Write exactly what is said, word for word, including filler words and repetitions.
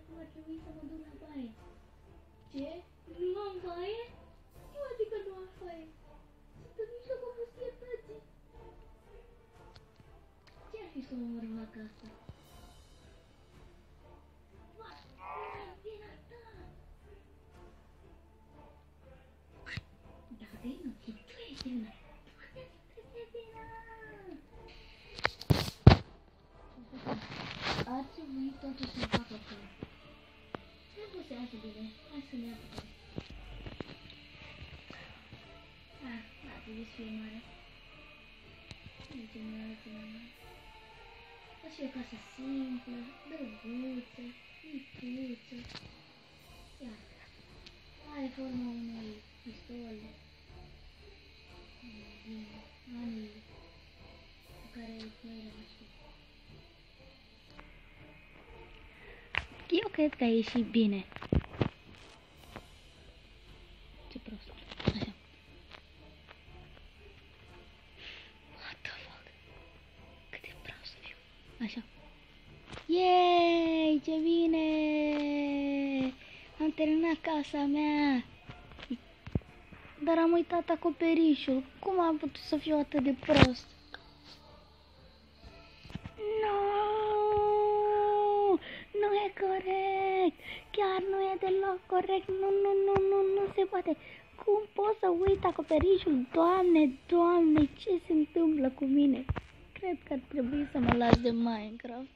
acum ar trebui să mă duc la baie. Ce? Nu am baie? Nu, adică nu am baie. Sunt în mijlocul pustietății. Ce-ar fi să mă omor vaca asta? Ar trebui totul să facă acolo. Trebuie să iasă bine. Hai să ne apucăm. Ah, ar trebui să fie mare. Uite, mai arată mai mare. O să fie o casă simplă, drăguță, micuță. Iată. Are forma unei pistole. Din anii pe care noi le-am știut. Eu cred că a ieșit bine. Ce prost. Așa. What the fuck? Cât de prost să fiu. Așa. Yay! Ce bine! Am terminat casa mea. Dar am uitat acoperișul. Cum am putut să fiu atât de prost? Nu! Nu e corect! Chiar nu e deloc corect! Nu, nu, nu, nu, nu se poate! Cum pot să uit acoperișul? Doamne, Doamne, ce se întâmplă cu mine? Cred că ar trebui să mă las de Minecraft.